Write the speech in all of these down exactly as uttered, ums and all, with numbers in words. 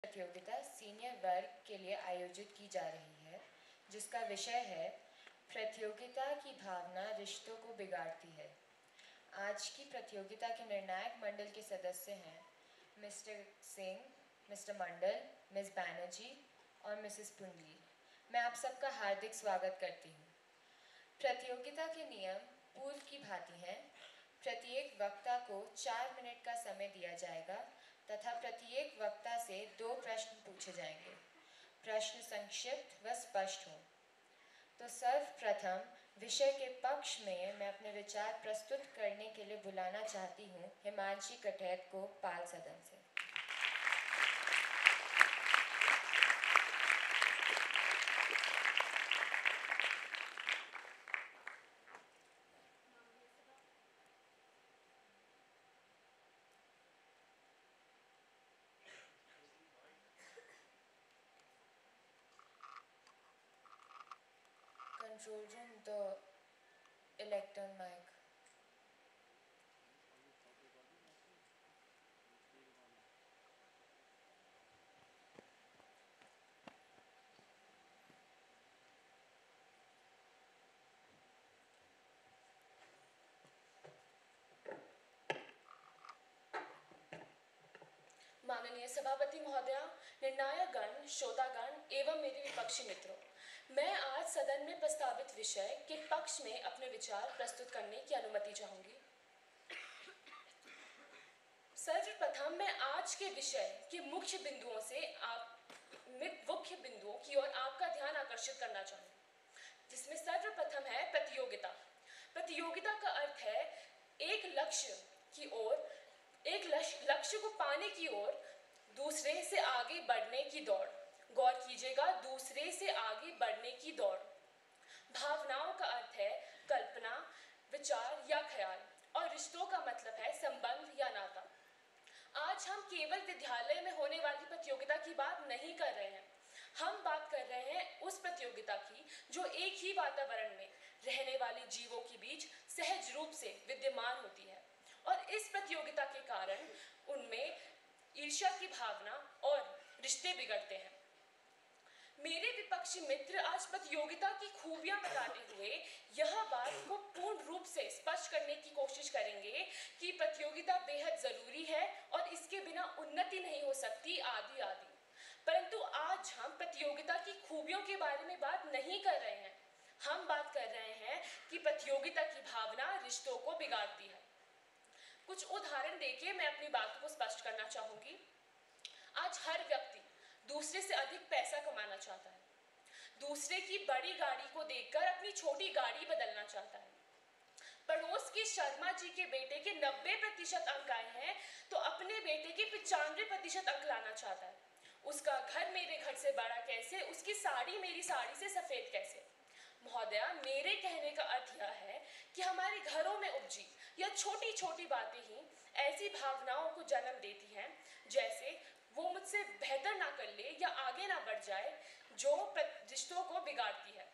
प्रतियोगिता सीनियर वर्ग के लिए आयोजित की जा रही है, जिसका विषय है प्रतियोगिता की भावना रिश्तों को बिगाड़ती है। आज की प्रतियोगिता के निर्णायक मंडल के सदस्य हैं mister Singh, mister Mandal, miss Banerjee और मिसेस पुंडली। मैं आप सबका हार्दिक स्वागत करती हूँ। प्रतियोगिता के नियम पूर्व की भांति हैं। प्रत्येक वक्ता को चार मिनट का समय दिया जाएगा तथा प्रत्येक वक्ता से दो प्रश्न पूछे जाएंगे। प्रश्न संक्षिप्त व स्पष्ट हों। तो सर्वप्रथम विषय के पक्ष में मैं अपने विचार प्रस्तुत करने के लिए बुलाना चाहती हूँ हिमांशी कटैत को पाल सदन से। Control room, the electron mic. माननीय सभापति महोदया, निर्णायकगण, श्रोतागण एवं मेरे विपक्षी मित्रों, मैं आज सदन में प्रस्तावित विषय के पक्ष में अपने विचार प्रस्तुत करने की अनुमति चाहूंगी। सर्वप्रथम मैं आज के विषय के मुख्य बिंदुओं से आप मुख्य बिंदुओं की ओर आपका ध्यान आकर्षित करना चाहूंगी, जिसमें सर्वप्रथम है प्रतियोगिता। प्रतियोगिता का अर्थ है एक लक्ष्य की ओर एक लक्ष्य को पाने की ओर दूसरे से आगे बढ़ने की दौड़। गौर कीजिएगा, दूसरे से आगे बढ़ने की दौड़। भावनाओं का अर्थ है कल्पना, विचार या ख्याल, और रिश्तों का मतलब है संबंध या नाता। आज हम केवल विद्यालय में होने वाली प्रतियोगिता की बात नहीं कर रहे हैं। हम बात कर रहे हैं उस प्रतियोगिता की जो एक ही वातावरण में रहने वाले जीवों के बीच सहज रूप से विद्यमान होती है, और इस प्रतियोगिता के कारण उनमें ईर्ष्या की भावना और रिश्ते बिगड़ते हैं। मेरे विपक्षी मित्र आज प्रतियोगिता की खूबियां बताते हुए यह बात को पूर्ण रूप से स्पष्ट करने की कोशिश करेंगे कि प्रतियोगिता बेहद जरूरी है और इसके बिना उन्नति नहीं हो सकती, आदि आदि। परंतु आज हम प्रतियोगिता की खूबियों के बारे में बात नहीं कर रहे हैं। हम बात कर रहे हैं कि प्रतियोगिता की भावना रिश्तों को बिगाड़ती है। कुछ उदाहरण देके मैं अपनी बात को स्पष्ट करना चाहूंगी। आज हर व्यक्ति दूसरे से अधिक पैसा कमाना चाहता है, दूसरे की बड़ी गाड़ी को देखकर अपनी छोटी गाड़ी बदलना चाहता है। पड़ोस के शर्मा जी के बेटे के नब्बे प्रतिशत अंक आए हैं तो अपने बेटे के पचानवे प्रतिशत अंक लाना चाहता है। उसका घर मेरे घर से बड़ा कैसे, उसकी साड़ी मेरी साड़ी से सफेद कैसे। महोदया, मेरे कहने का अर्थ यह है कि हमारे घरों में उपजी या छोटी छोटी बातें ही ऐसी भावनाओं को जन्म देती हैं, जैसे वो मुझसे बेहतर ना कर ले या आगे ना बढ़ जाए, जो रिश्तों को बिगाड़ती है।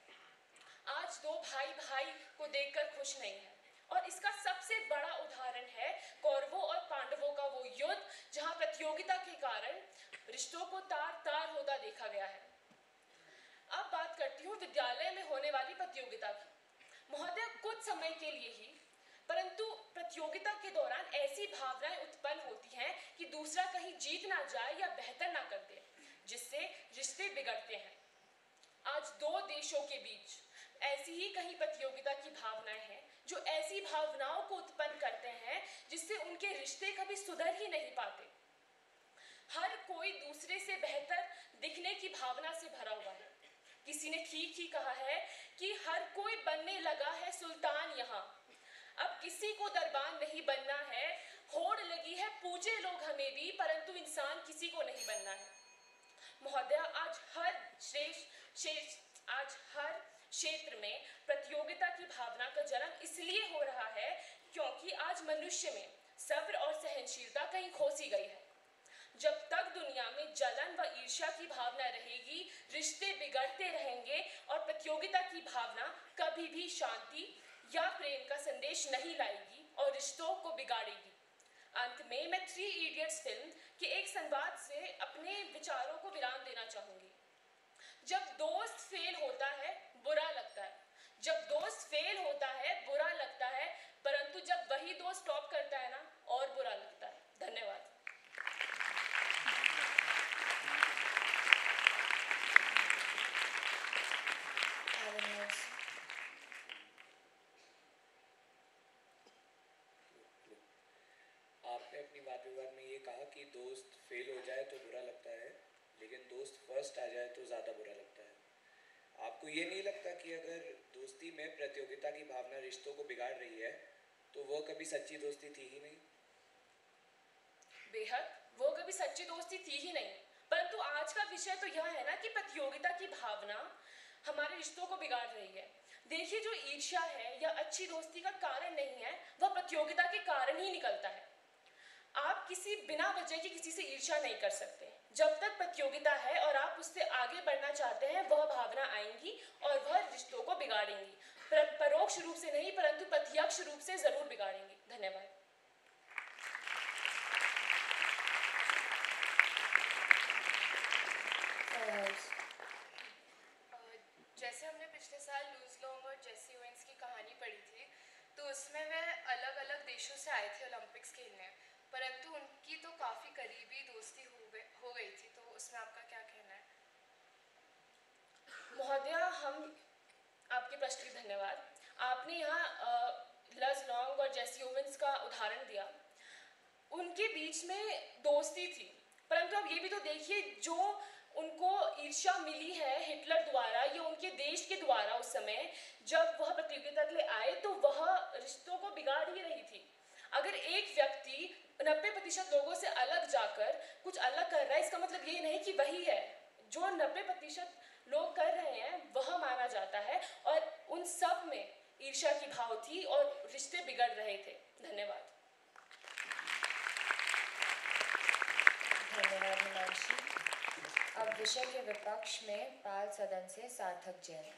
आज दो भाई भाई को देखकर खुश नहीं है, और इसका सबसे बड़ा उदाहरण है कौरवों और पांडवों का वो युद्ध, जहां प्रतियोगिता के कारण रिश्तों को तार तार होता देखा गया है। अब बात करती हूँ विद्यालय में होने वाली प्रतियोगिता की। महोदय, कुछ समय के लिए ही परंतु प्रतियोगिता के दौरान ऐसी भावनाएं उत्पन्न होती हैं कि दूसरा कहीं जीत ना जाए या बेहतर ना कर दे, जिससे रिश्ते बिगड़ते हैं। आज दो देशों के बीच ऐसी ही कहीं प्रतियोगिता की भावनाएं हैं जो ऐसी भावनाओं को उत्पन्न करते हैं जिससे उनके रिश्ते कभी सुधर ही नहीं पाते। हर कोई दूसरे से बेहतर दिखने की भावना से भरा हुआ है। किसी ने ठीक ही कहा है कि हर कोई बनने लगा है सुल्तान यहाँ। अब किसी को दरबान नहीं बनना है, होड़ लगी है पूजे लोग हमें भी, परंतु इंसान किसी को नहीं बनना है। महोदया, आज हर श्रेष्ठ आज हर क्षेत्र में प्रतियोगिता की भावना का जन्म इसलिए हो रहा है क्योंकि आज मनुष्य में सब्र और सहनशीलता कहीं खोसी गई है। जब तक दुनिया में जलन व ईर्ष्या की भावना रहेगी, रिश्ते बिगड़ते रहेंगे और प्रतियोगिता की भावना कभी भी शांति या प्रेम का संदेश नहीं लाएगी और रिश्तों को बिगाड़ेगी। अंत में मैं थ्री इडियट्स फिल्म के एक संवाद से अपने विचारों को विराम देना चाहूँगी। जब दोस्त फेल होता है बुरा लगता है, जब दोस्त फेल होता है बुरा लगता है, परंतु जब वही दोस्त टॉप करता है ना, और बुरा लगता है। धन्यवाद। आपने अपनी वाद विवाद में ये कहा कि दोस्त फेल हो जाए तो बुरा लगता है, लेकिन दोस्त फर्स्ट आ जाए तो ज़्यादा बुरा लगता है। आपको ये नहीं लगता कि अगर दोस्ती में प्रतियोगिता की भावना रिश्तों को बिगाड़ रही है तो वो कभी सच्ची दोस्ती थी ही नहीं? बेहद, वो कभी सच्ची दोस्ती थी ही नहीं। परंतु आज का विषय तो यह है ना कि प्रतियोगिता की भावना हमारे रिश्तों को बिगाड़ रही है। देखिए, जो ईर्ष्या है या अच्छी दोस्ती का कारण नहीं है, वह प्रतियोगिता के कारण ही निकलता है। आप किसी बिना वजह की किसी से ईर्ष्या नहीं कर सकते। जब तक प्रतियोगिता है और आप उससे आगे बढ़ना चाहते हैं, वह भावना आएंगी और वह रिश्तों को बिगाड़ेंगी। पर, परोक्ष रूप से नहीं, परंतु प्रत्यक्ष रूप से जरूर बिगाड़ेंगी। धन्यवाद। जैसे हमने पिछले साल लूज लॉन्ग और जेसी ओवेंस की कहानी पढ़ी थी, तो उसमें वह अलग अलग देशों से आए थे ओलंपिक्स खेलने, परंतु उनकी तो काफ़ी करीबी दोस्ती हो गई हो गई थी। तो उसमें आपका क्या कहना है? महोदया, हम आपके प्रश्न के धन्यवाद। आपने यहाँ लज लॉन्ग और जेसी ओवेंस का उदाहरण दिया। उनके बीच में दोस्ती थी, परंतु अब ये भी तो देखिए, जो उनको ईर्ष्या मिली है हिटलर द्वारा या उनके देश के द्वारा, उस समय जब वह प्रतियोगिता के लिए आए तो वह रिश्तों को बिगाड़ ही रही थी। अगर एक व्यक्ति नब्बे प्रतिशत लोगों से अलग जाकर कुछ अलग कर रहा है, इसका मतलब ये नहीं कि वही है। जो नब्बे प्रतिशत लोग कर रहे हैं वह माना जाता है, और उन सब में ईर्ष्या की भाव थी और रिश्ते बिगड़ रहे थे। धन्यवाद। धन्यवाद हिमांशी। अब विषय के विपक्ष में पाल सदन से सार्थक जैन।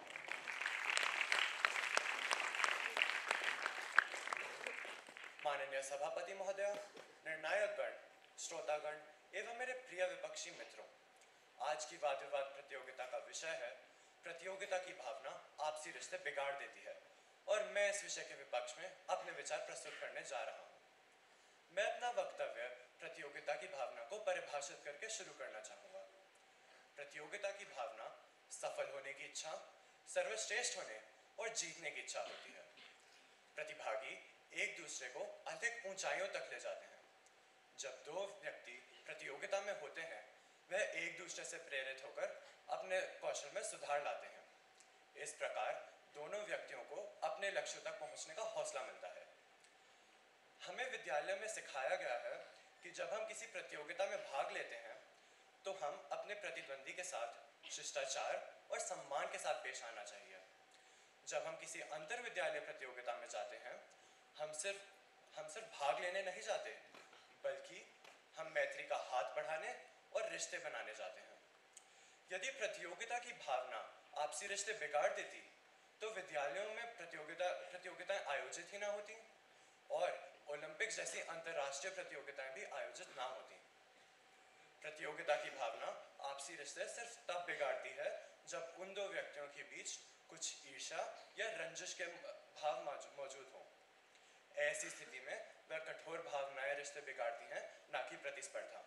माननीय सभापति महोदय, निर्णायकगण, श्रोतागण एवं मेरे प्रिय विपक्षी मित्रों, आज की वाद विवाद प्रतियोगिता का विषय है प्रतियोगिता की भावना आपसी रिश्ते बिगाड़ देती है, और मैं इस विषय के विपक्ष में अपने विचार प्रस्तुत करने जा रहा हूँ। मैं अपना वक्तव्य प्रतियोगिता की भावना को परिभाषित करके शुरू करना चाहूँगा। प्रतियोगिता की भावना सफल होने की इच्छा, सर्वश्रेष्ठ होने और जीतने की इच्छा होती है। प्रतिभागी एक दूसरे को अधिक ऊंचाइयों तक ले जाते हैं। जब दो व्यक्ति प्रतियोगिता में होते हैं, वह एक दूसरे से प्रेरित होकर अपने कौशल में सुधार लाते हैं। इस प्रकार दोनों व्यक्तियों को अपने लक्ष्य तक पहुंचने का हौसला मिलता है। हमें विद्यालय में सिखाया गया है कि जब हम किसी प्रतियोगिता में भाग लेते हैं तो हम अपने प्रतिद्वंदी के साथ शिष्टाचार और सम्मान के साथ पेश आना चाहिए। जब हम किसी अंतर विद्यालय प्रतियोगिता में जाते हैं, हम सिर्फ हम सिर्फ भाग लेने नहीं जाते, बल्कि हम मैत्री का हाथ बढ़ाने और रिश्ते बनाने जाते हैं। यदि प्रतियोगिता की भावना आपसी रिश्ते बिगाड़ देती तो विद्यालयों में प्रतियोगिता प्रतियोगिताएं आयोजित ही ना होती और ओलंपिक्स जैसी अंतर्राष्ट्रीय प्रतियोगिताएं भी आयोजित ना होती। प्रतियोगिता की भावना आपसी रिश्ते सिर्फ तब बिगाड़ती है जब उन दो व्यक्तियों के बीच कुछ ईर्ष्या या रंजिश के भाव मौजूद हों। ऐसी स्थिति में वह कठोर भावनाएं रिश्ते बिगाड़ती हैं, ना कि प्रतिस्पर्धा।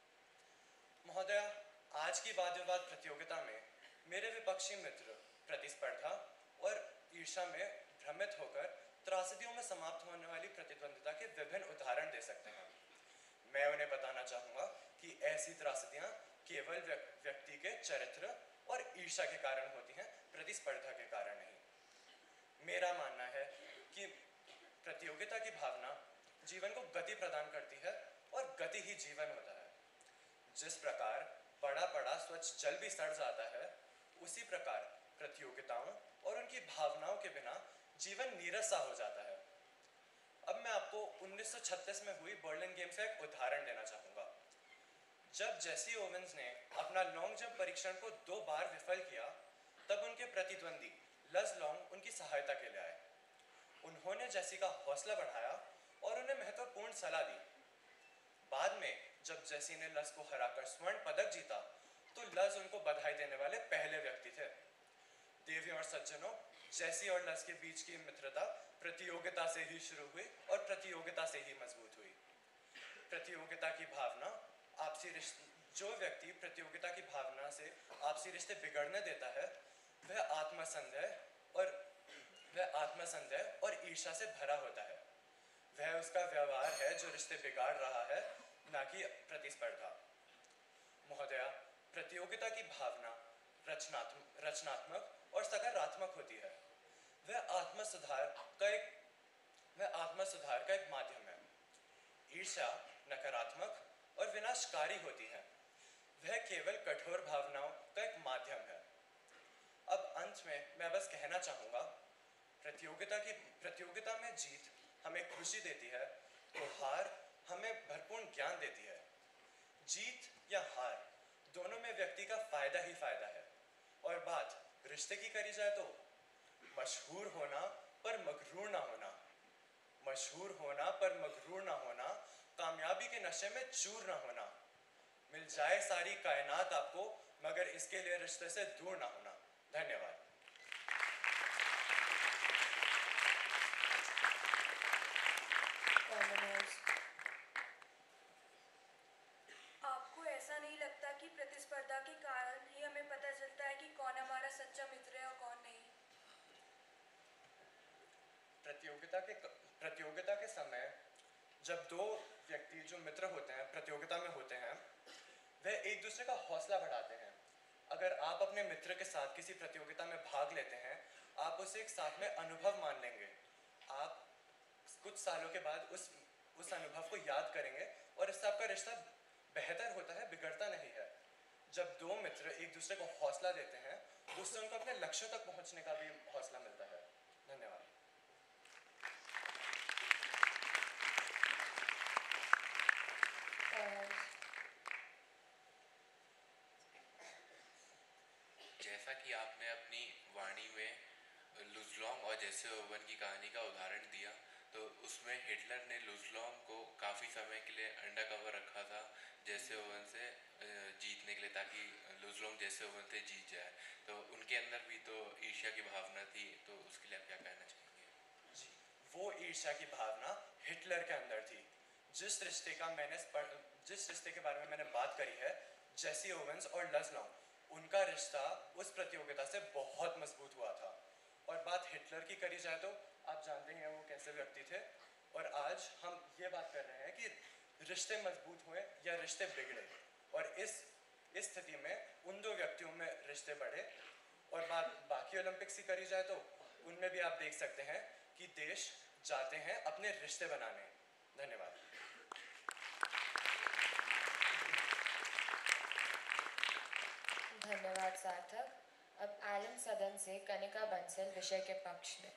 महोदय, आज की वाद विवाद प्रतियोगिता में मेरे विपक्षी मित्र प्रतिस्पर्धा और ईर्ष्या में भ्रमित होकर त्रासदियों में समाप्त होने वाली प्रतिद्वंदिता के विभिन्न उदाहरण दे सकते हैं। मैं उन्हें बताना चाहूँगा कि ऐसी त्रासदियाँ केवल व्यक्ति के चरित्र और ईर्ष्या के कारण होती हैं, प्रतिस्पर्धा के कारण नहीं। मेरा मानना है कि प्रतियोगिता की भावना जीवन को गति प्रदान करती है और गति ही जीवन होता है। जिस प्रकार पड़ा पड़ा स्वच्छ जल भी सड़ जाता है, उसी प्रकार प्रतियोगिताओं और उनकी भावनाओं के बिना जीवन नीरस सा हो जाता है। अब मैं आपको उन्नीस सौ छत्तीस में हुई बर्लिन गेम्स का एक उदाहरण देना चाहूँगा। जब जेसी ओवेंस ने अपना लॉन्ग जंप परीक्षण को दो बार विफल किया, तब उनके प्रतिद्वंदी लज लॉन्ग उनकी सहायता के लिए आए। उन्होंने जेसी का हौसला बढ़ाया और उन्हें महत्वपूर्ण सलाह दी। बाद में जब जेसी ने लस को हराकर स्वर्ण पदक जीता तो लस उनको बधाई देने वाले पहले व्यक्ति थे। देवियों और सज्जनों, जेसी और लस के बीच की मित्रता प्रतियोगिता से ही शुरू हुई और प्रतियोगिता से ही मजबूत हुई। प्रतियोगिता की भावना आपसी रिश्ते जो व्यक्ति प्रतियोगिता की भावना से आपसी रिश्ते बिगड़ने देता है वह आत्मसंदेह और वह आत्मसंदेह और ईर्ष्या से भरा होता है। वह उसका व्यवहार है जो रिश्ते बिगाड़ रहा है, ना कि प्रतिस्पर्धा। महोदया, प्रतियोगिता की भावना रचनात्मक रचनात्मक और सकारात्मक होती है। वह आत्म सुधार का एक वह आत्म सुधार का एक माध्यम है। ईर्ष्या नकारात्मक और विनाशकारी होती है। वह केवल कठोर भावनाओं का एक माध्यम है। अब अंत में मैं बस कहना चाहूँगा, प्रतियोगिता की प्रतियोगिता में जीत हमें खुशी देती है तो हार हमें भरपूर ज्ञान देती है। जीत या हार दोनों में व्यक्ति का फायदा ही फायदा है। और बात रिश्ते की करी जाए तो मशहूर होना पर मगरूर ना होना, मशहूर होना पर मगरूर ना होना, कामयाबी के नशे में चूर ना होना, मिल जाए सारी कायनात आपको मगर इसके लिए रिश्ते से दूर ना होना। धन्यवाद। आपको ऐसा नहीं लगता कि प्रतिस्पर्धा के कारण ही हमें पता चलता है कि कौन हमारा सच्चा मित्र है और कौन नहीं? प्रतियोगिता के प्रतियोगिता के समय जब दो व्यक्ति जो मित्र होते हैं प्रतियोगिता में होते हैं वह एक दूसरे का हौसला बढ़ाते हैं। अगर आप अपने मित्र के साथ किसी प्रतियोगिता में भाग लेते हैं, आप उसे एक साथ में अनुभव मान लेंगे। आप कुछ सालों के बाद उस उस अनुभव को याद करेंगे और इससे आपका रिश्ता बेहतर होता है, बिगड़ता नहीं है। जब दो मित्र एक दूसरे को हौसला देते हैं, उससे उनको अपने लक्ष्यों तक पहुंचने का भी हौसला मिलता है। धन्यवाद। जैसा कि आपने अपनी वाणी में लुजलॉन्ग और जेसी ओवन की कहानी का उदाहरण दिया, तो उसमें हिटलर ने लुजलॉन्ग को काफ़ी समय के लिए अंडर कवर रखा था जेसी ओवन से जीतने के लिए, ताकि लुजलॉन्ग जेसी ओवन से जीत जाए। तो उनके अंदर भी तो ईर्ष्या की भावना थी, तो उसके लिए आप क्या कहना चाहेंगे? जी, वो ईर्ष्या की भावना हिटलर के अंदर थी। जिस रिश्ते का मैंने जिस रिश्ते के बारे में मैंने बात करी है, जेसी ओवेंस और लुजलॉन्ग, उनका रिश्ता उस प्रतियोगिता से बहुत मजबूत हुआ था। और बात हिटलर की करी जाए तो आप जानते हैं वो कैसे व्यक्ति थे। और आज हम ये बात कर रहे हैं कि रिश्ते मजबूत हुए या रिश्ते बिगड़े, और इस इस स्थिति में उन दो व्यक्तियों में रिश्ते बढ़े। और बात बाकी ओलंपिक्स की करी जाए तो उनमें भी आप देख सकते हैं कि देश जाते हैं अपने रिश्ते बनाने। धन्यवाद। धन्यवाद सार्थक। अब एलन सदन से कनिका बंसल विषय के पक्ष में।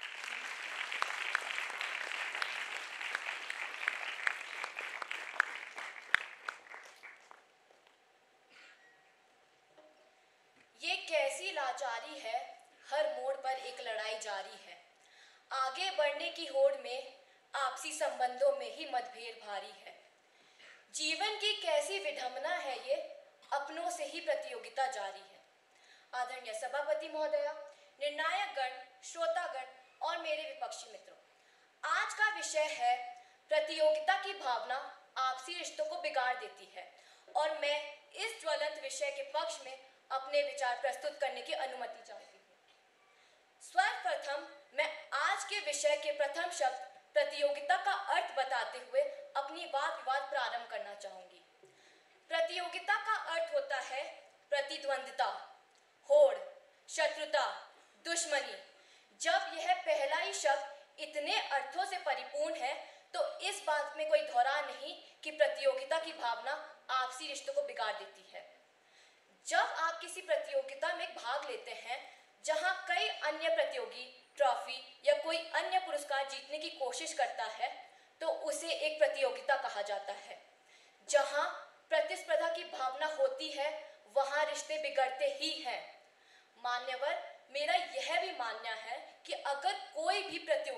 ये कैसी लाचारी है, हर मोड़ पर एक लड़ाई जारी है। आगे बढ़ने की होड़ में आपसी संबंधों में ही मतभेद भारी है। जीवन की कैसी विडंबना है ये, अपनों से ही प्रतियोगिता जारी है। आदरणीय सभापति महोदया, निर्णायक गण, श्रोतागण और मेरे विपक्षी मित्रों, आज का विषय है प्रतियोगिता की भावना आपसी रिश्तों को बिगाड़ देती है, और मैं इस ज्वलंत विषय के पक्ष में अपने विचार प्रस्तुत करने की अनुमति चाहती हूँ। सर्वप्रथम मैं आज के विषय के प्रथम शब्द प्रतियोगिता का अर्थ बताते हुए अपनी वाद विवाद प्रारंभ करना चाहूंगी। प्रतियोगिता का अर्थ होता है प्रतिद्वंदिता, होड़, शत्रुता, दुश्मनी। जब यह पहला ही शब्द इतने अर्थों से परिपूर्ण है तो इस बात में कोई धौरा नहीं कि प्रतियोगिता की भावना आपसी रिश्तों को बिगाड़ देती है। जब आप किसी प्रतियोगिता में भाग लेते हैं जहां कई अन्य प्रतियोगी ट्रॉफी या कोई अन्य पुरस्कार जीतने की कोशिश करता है, तो उसे एक प्रतियोगिता कहा जाता है। जहां प्रतिस्पर्धा की भावना होती है वहां रिश्ते बिगड़ते ही हैं। मान्यवर, मेरा यह भी मानना है कि अगर कोई भी प्रतियोगी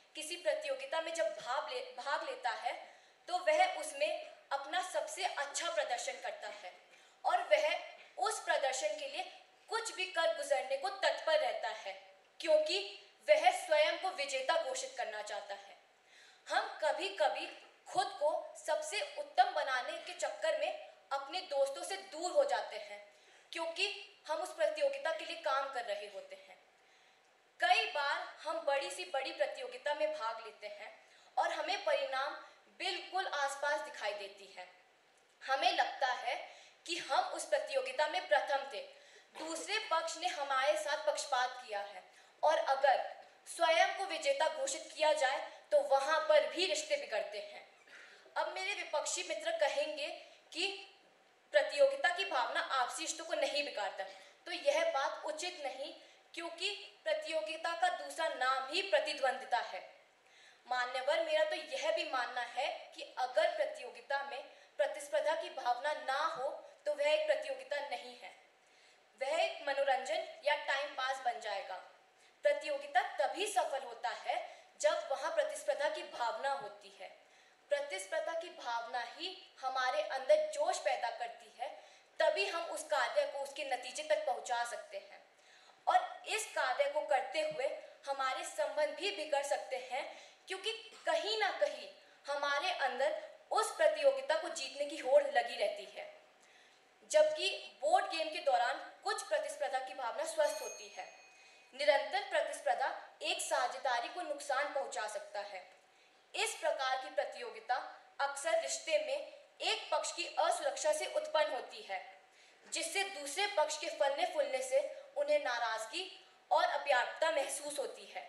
किसी प्रतियोगिता में जब भाग ले भाग लेता है तो वह उसमें अपना सबसे अच्छा प्रदर्शन करता है और वह उस प्रदर्शन के लिए कुछ भी कर गुजरने को तत्पर रहता है, क्योंकि वह स्वयं को विजेता घोषित करना चाहता है। हम कभी-कभी खुद को सबसे उत्तम बनाने के चक्कर में अपने दोस्तों से दूर हो जाते हैं, क्योंकि हम उस प्रतियोगिता के लिए काम कर रहे होते हैं। कई बार हम बड़ी सी बड़ी प्रतियोगिता में भाग लेते हैं और हमें परिणाम बिल्कुल आसपास दिखाई देती है। हमें लगता है कि हम उस प्रतियोगिता में प्रथम थे, दूसरे पक्ष ने हमारे साथ पक्षपात किया है और अगर स्वयं को विजेता घोषित किया जाए तो वहां पर भी रिश्ते बिगड़ते हैं। अब मेरे विपक्षी मित्र कहेंगे कि प्रतियोगिता की भावना आपसी रिश्तों को नहीं बिगाड़ता, तो यह बात उचित नहीं, क्योंकि प्रतियोगिता का दूसरा नाम ही प्रतिद्वंदिता है। मान्यवर, मेरा तो यह भी मानना है कि अगर प्रतियोगिता में प्रतिस्पर्धा की भावना ना हो तो वह एक प्रतियोगिता नहीं है, वह एक मनोरंजन या टाइम पास बन जाएगा। प्रतियोगिता तभी सफल होता है जब वहां प्रतिस्पर्धा की भावना होती है। प्रतिस्पर्धा की भावना ही हमारे अंदर जोश पैदा करती है, तभी हम उस कार्य को उसके नतीजे तक पहुंचा सकते हैं और इस कार्य को करते हुए हमारे संबंध भी बिगड़ सकते हैं, क्योंकि कहीं ना कहीं हमारे अंदर उस प्रतियोगिता को जीतने की होड़ लगी रहती है। जबकि बोर्ड गेम के दौरान कुछ प्रतिस्पर्धा की भावना स्वस्थ होती है। निरंतर प्रतिस्पर्धा एक साझेदारी को नुकसान पहुंचा सकता है। इस प्रकार की प्रतियोगिता अक्सर रिश्ते में एक पक्ष की असुरक्षा से उत्पन्न होती है, जिससे दूसरे पक्ष के फलने फूलने से उन्हें नाराजगी और अप्राप्यता महसूस होती है।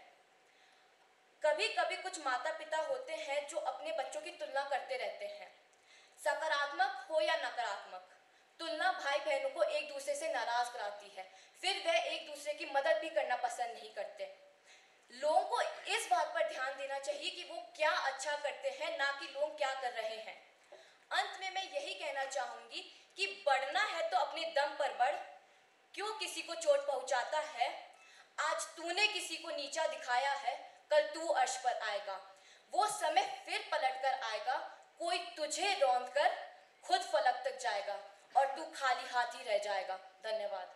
कभी कभी कुछ माता पिता होते हैं जो अपने बच्चों की तुलना करते रहते हैं, सकारात्मक हो या नकारात्मक। तुलना भाई बहनों को एक दूसरे से नाराज कराती है, फिर वह एक दूसरे की मदद भी करना पसंद नहीं करते। लोगों को इस बात पर ध्यान देना चाहिए कि वो क्या अच्छा करते हैं, ना कि लोग क्या कर रहे हैं। अंत में मैं यही कहना चाहूंगी कि बढ़ना है तो अपने दम पर बढ़, क्यों किसी को चोट पहुंचाता है। आज तूने किसी को नीचा दिखाया है, कल तू अर्श पर आएगा। वो समय फिर पलट कर आएगा, कोई तुझे रौंद कर खुद फलक तक जाएगा और तू खाली हाथ ही रह जाएगा। धन्यवाद।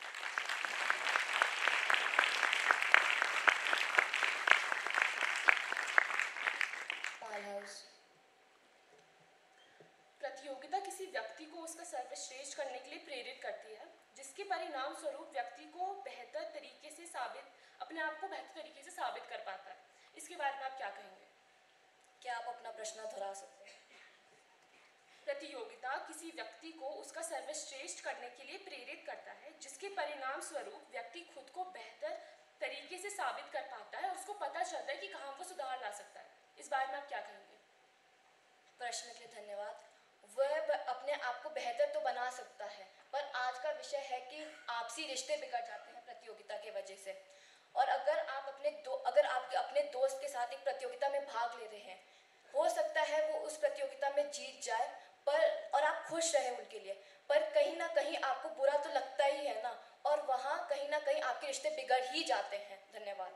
प्रतियोगिता किसी व्यक्ति को उसका सर्वश्रेष्ठ करने के लिए प्रेरित करती है, जिसके परिणाम स्वरूप व्यक्ति को बेहतर तरीके से साबित अपने आप को बेहतर तरीके से साबित कर पाता है। इसके बारे में आप क्या कहेंगे? क्या आप अपना प्रश्न दोहरा सकते हैं? प्रतियोगिता किसी व्यक्ति को उसका सर्वश्रेष्ठ करने के लिए प्रेरित करता है, जिसके परिणाम स्वरूप व्यक्ति खुद को बेहतर तरीके से साबित कर पाता है और उसको पता चलता है कि कहाँ वो सुधार ला सकता है। इस बारे में आप क्या कहेंगे? प्रश्न के लिए धन्यवाद। वह अपने आप को बेहतर तो बना सकता है, पर आज का विषय है कि आपसी रिश्ते बिगड़ जाते हैं प्रतियोगिता के वजह से। और अगर आप अपने दो अगर आप अपने दोस्त के साथ एक प्रतियोगिता में भाग ले रहे हैं, हो सकता है वो उस प्रतियोगिता में जीत जाए पर और आप खुश रहे उनके लिए, पर कहीं ना कहीं आपको बुरा तो लगता ही है ना, और वहाँ कहीं ना कहीं आपके रिश्ते बिगड़ ही जाते हैं। धन्यवाद।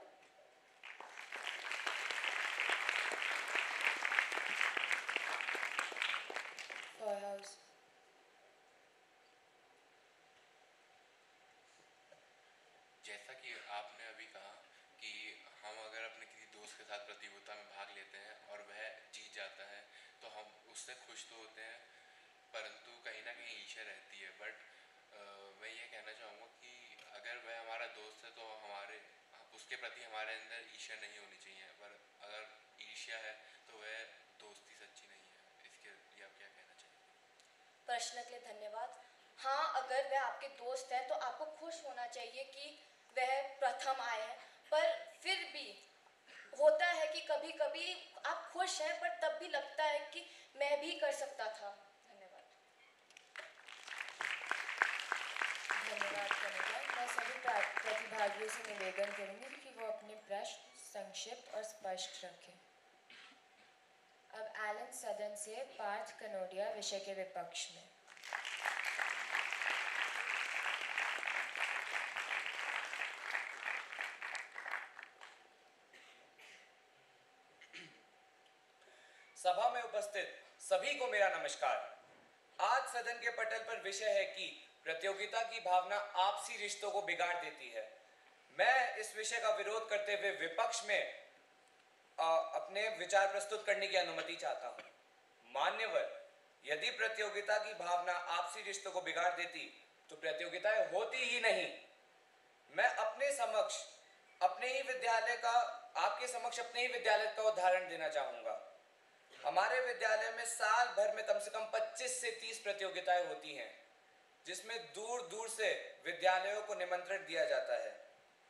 जैसा कि आपने अभी कहा कि हम अगर अपने किसी दोस्त के साथ प्रतियोगिता में भाग लेते हैं और वह जीत जाता है तो हम उससे खुश तो होते हैं, परंतु कहीं ना कहीं ईर्ष्या रहती है। बट मैं ये कहना चाहूँगा कि अगर वह हमारा दोस्त है तो हमारे उसके प्रति हमारे अंदर ईर्ष्या नहीं होनी चाहिए, पर अगर ईर्ष्या है तो वह दोस्ती सच्ची नहीं है। इसके लिए आप क्या कहना चाहिए? प्रश्न के लिए धन्यवाद। हाँ, अगर वह आपके दोस्त है तो आपको खुश होना चाहिए कि वह प्रथम आए हैं, पर फिर भी होता है कि कभी कभी आप खुश हैं पर तब भी लगता है कि मैं भी कर सकता था। धन्यवाद। धन्यवाद कनिका। मैं सभी प्रतिभागियों से निवेदन करूंगी कि वो अपने प्रश्न संक्षिप्त और स्पष्ट रखें। अब एलन सदन से पार्थ कनोडिया विषय के विपक्ष में। सभा में उपस्थित सभी को मेरा नमस्कार। आज सदन के पटल पर विषय है कि प्रतियोगिता की भावना आपसी रिश्तों को बिगाड़ देती है। मैं इस विषय का विरोध करते हुए विपक्ष में आ, अपने विचार प्रस्तुत करने की अनुमति चाहता हूँ। मान्यवर, यदि प्रतियोगिता की भावना आपसी रिश्तों को बिगाड़ देती तो प्रतियोगिताएं होती ही नहीं। मैं अपने समक्ष अपने ही विद्यालय का आपके समक्ष अपने ही विद्यालय का उदाहरण देना चाहूंगा। हमारे विद्यालय में साल भर में कम से कम पच्चीस से तीस प्रतियोगिताएं होती हैं, जिसमें दूर दूर से विद्यालयों को निमंत्रण दिया जाता है।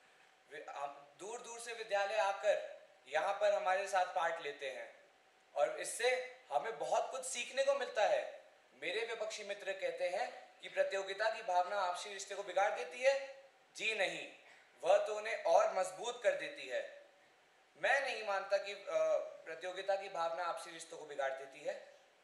दूर दूर से विद्यालय आकर यहाँ पर हमारे साथ पार्ट लेते हैं और इससे हमें बहुत कुछ सीखने को मिलता है। मेरे विपक्षी मित्र कहते हैं कि प्रतियोगिता की भावना आपसी रिश्ते को बिगाड़ देती है। जी नहीं, वह तो उन्हें और मजबूत कर देती है। मैं नहीं मानता कि प्रतियोगिता की भावना आपसी रिश्तों को बिगाड़ देती है।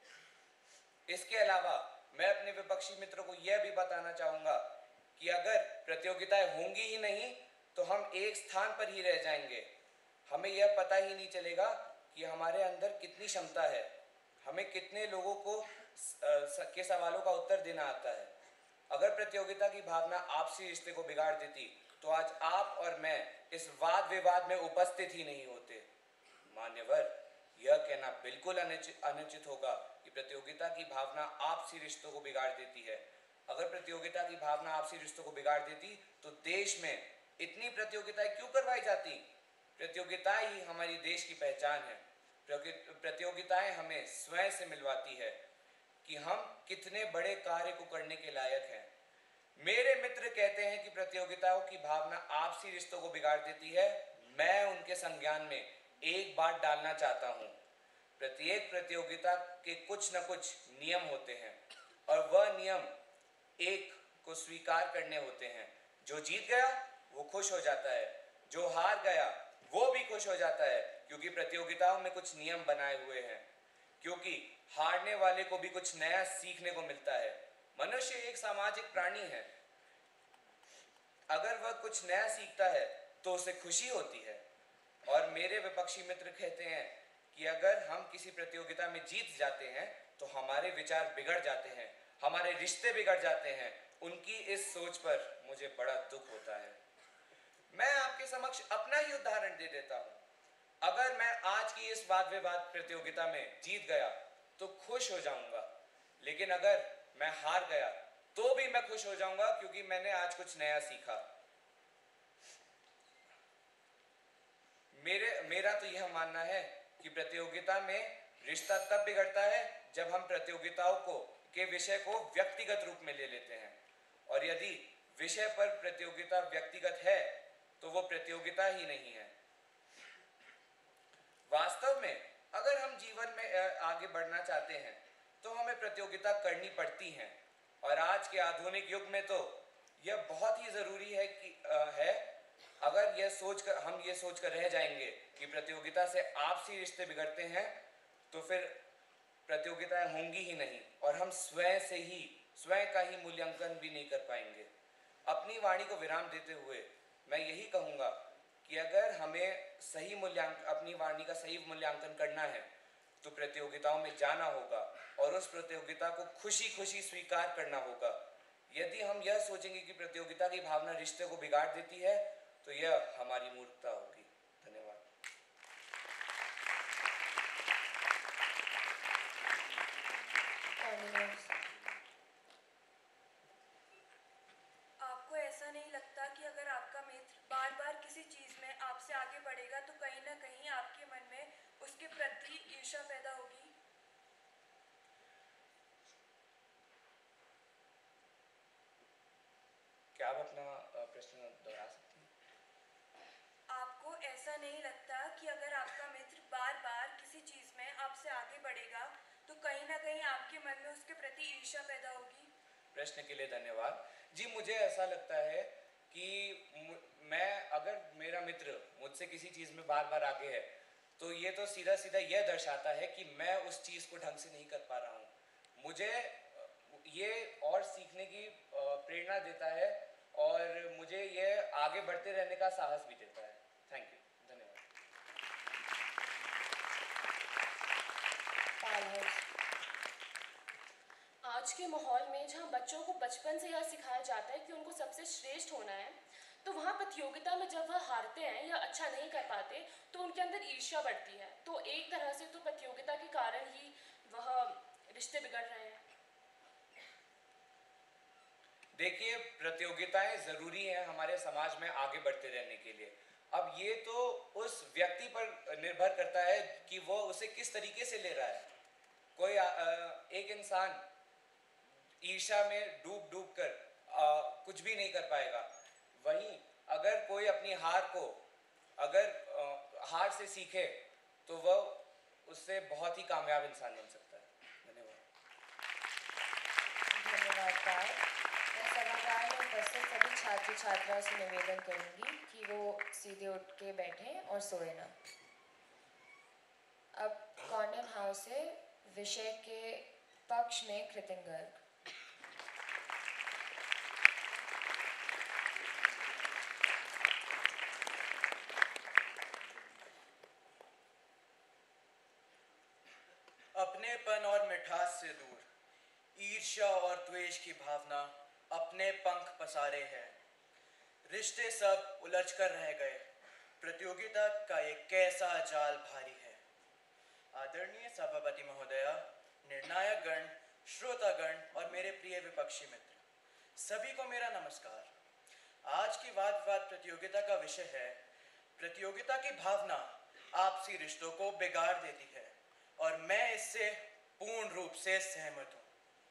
इसके अलावा मैं अपने विपक्षी मित्रों को यह भी बताना चाहूंगा कि अगर प्रतियोगिताएं होंगी ही नहीं तो हम एक स्थान पर ही रह जाएंगे। हमें यह पता ही नहीं चलेगा कि हमारे अंदर कितनी क्षमता है, हमें कितने लोगों को के सवालों का उत्तर देना आता है। अगर प्रतियोगिता की भावना आपसी रिश्ते को बिगाड़ देती तो आज आप और मैं इस वाद विवाद में उपस्थित ही नहीं होते। मान्यवर, यह कहना बिल्कुल अनुचित होगा कि प्रतियोगिता की भावना आपसी रिश्तों को बिगाड़ देती है। अगर प्रतियोगिता की भावना आपसी रिश्तों को बिगाड़ देती तो देश में इतनी प्रतियोगिताएं क्यों करवाई जाती? प्रतियोगिताएं ही हमारी देश की पहचान है। प्रतियोगिताएं हमें स्वयं से मिलवाती है कि हम कितने बड़े कार्य को करने के लायक हैं। मेरे मित्र कहते हैं कि प्रतियोगिताओं की भावना आपसी रिश्तों को बिगाड़ देती है। मैं उनके संज्ञान में एक बात डालना चाहता हूँ। प्रत्येक प्रतियोगिता के कुछ न कुछ नियम होते हैं और वह नियम एक को स्वीकार करने होते हैं। जो जीत गया वो खुश हो जाता है, जो हार गया वो भी खुश हो जाता है, क्योंकि प्रतियोगिताओं में कुछ नियम बनाए हुए हैं। क्योंकि हारने वाले को भी कुछ नया सीखने को मिलता है। मनुष्य एक सामाजिक प्राणी है। अगर वह कुछ नया सीखता है तो उसे खुशी होती है। और मेरे विपक्षी मित्र कहते हैं कि अगर हम किसी प्रतियोगिता में जीत जाते हैं तो हमारे विचार बिगड़ जाते हैं, हमारे रिश्ते बिगड़ जाते हैं। उनकी इस सोच पर मुझे बड़ा दुख होता है। मैं आपके समक्ष अपना ही उदाहरण दे देता हूँ। अगर मैं आज की इस वाद विवाद प्रतियोगिता में जीत गया तो खुश हो जाऊंगा, लेकिन अगर मैं हार गया तो भी मैं खुश हो जाऊंगा, क्योंकि मैंने आज कुछ नया सीखा। मेरे मेरा तो यह मानना है कि प्रतियोगिता में रिश्ता तब बिगड़ता है जब हम प्रतियोगिताओं को के विषय को व्यक्तिगत रूप में ले लेते हैं, और यदि विषय पर प्रतियोगिता व्यक्तिगत है तो वो प्रतियोगिता ही नहीं है। वास्तव में अगर हम जीवन में आगे बढ़ना चाहते हैं तो हमें प्रतियोगिता करनी पड़ती है, और आज के आधुनिक युग में तो यह बहुत ही ज़रूरी है कि आ, है। अगर यह सोचकर हम ये सोचकर रह जाएंगे कि प्रतियोगिता से आपसी रिश्ते बिगड़ते हैं तो फिर प्रतियोगिताएं होंगी ही नहीं, और हम स्वयं से ही स्वयं का ही मूल्यांकन भी नहीं कर पाएंगे। अपनी वाणी को विराम देते हुए मैं यही कहूँगा कि अगर हमें सही मूल्यांकन अपनी वाणी का सही मूल्यांकन करना है तो प्रतियोगिताओं में जाना होगा और उस प्रतियोगिता को खुशी खुशी स्वीकार करना होगा। यदि हम यह सोचेंगे कि प्रतियोगिता की भावना रिश्ते को बिगाड़ देती है तो यह हमारी मूर्खता होगी। धन्यवाद। आपको ऐसा नहीं लगता कि अगर आपका मित्र बार बार किसी चीज़ में आपसे आगे बढ़ेगा तो कहीं ना कहीं आपके मन में उसके प्रति ईर्ष्या पैदा होगी? क्या आप अपना प्रश्न दोहरा सकते हैं? आपको ऐसा नहीं लगता कि अगर आपका मित्र बार बार किसी चीज़ में आपसे आगे बढ़ेगा तो कहीं ना कहीं आपके मन में उसके प्रति ईर्ष्या पैदा होगी? प्रश्न के लिए धन्यवाद। जी, मुझे ऐसा लगता है कि मैं अगर मेरा मित्र मुझसे किसी चीज़ में बार बार आगे है तो ये तो सीधा सीधा यह दर्शाता है कि मैं उस चीज़ को ढंग से नहीं कर पा रहा हूँ। मुझे ये और सीखने की प्रेरणा देता है और मुझे ये आगे बढ़ते रहने का साहस भी देता है। थैंक यू, धन्यवाद। आज के माहौल में जहाँ बच्चों को बचपन से यह सिखाया जाता है कि उनको सबसे श्रेष्ठ होना है, तो वहाँ प्रतियोगिता में जब वह हारते हैं या अच्छा नहीं कर पाते तो उनके अंदर ईर्ष्या बढ़ती है। तो एक तरह से तो प्रतियोगिता के कारण ही वह रिश्ते बिगड़ रहे हैं। देखिए, प्रतियोगिताएं ज़रूरी है हमारे समाज में आगे बढ़ते रहने के लिए। अब ये तो उस व्यक्ति पर निर्भर करता है कि वो उसे किस तरीके से ले रहा है। कोई आ, एक इंसान ईर्ष्या में डूब डूब कर आ, कुछ भी नहीं कर पाएगा। वहीं अगर कोई अपनी हार को अगर आ, हार से सीखे तो वह उससे बहुत ही कामयाब इंसान बन सकता है। धन्यवाद। धन्यवाद पाल। मैं सभागार में उपस्थित सभी छात्र छात्राओं से निवेदन करूंगी कि वो सीधे उठ के बैठें और सोए ना। अब कॉर्नर हाउस से विषय के पक्ष में कृतिन गर्ग। अपनेपन और मिठास से दूर ईर्ष्या और द्वेष की भावना अपने पंख पसारे है। रिश्ते सब उलझ कर रह गए। प्रतियोगिता का एक कैसा जाल भारी है। आदरणीय सभापति महोदया, निर्णायक गण, श्रोतागण और मेरे प्रिय विपक्षी मित्र, सभी को मेरा नमस्कार। आज की वाद विवाद प्रतियोगिता का विषय है प्रतियोगिता की भावना आपसी रिश्तों को बिगाड़ देती है, और मैं इससे पूर्ण रूप से सहमत हूँ।